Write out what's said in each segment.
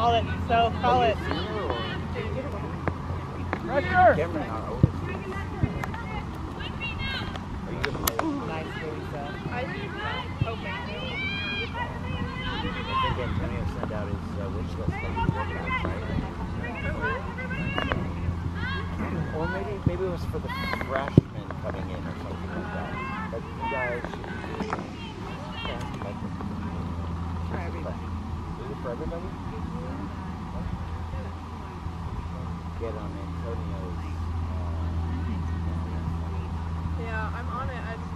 Call it. So call it. Pressure. Cameron, our oldest. Are you gonna play? Nice, Louisa. I think so. Okay. I think Antonio sent out his wish list for workouts, right? Or maybe it was for the freshmen coming in or something like that. But you guys should do For everybody. Is it for everybody? Get on Antonio's. Yeah, I'm on it. I just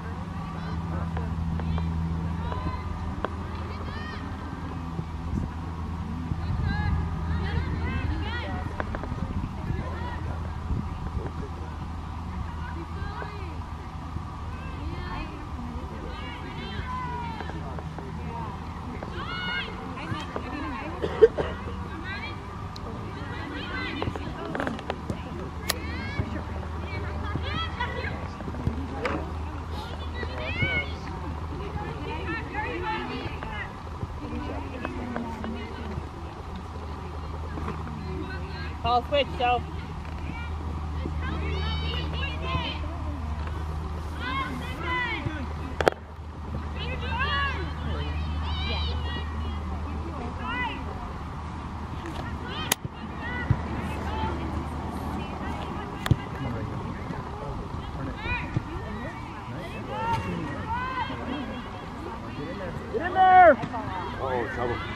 Call switch, so. Get in there. Oh, trouble.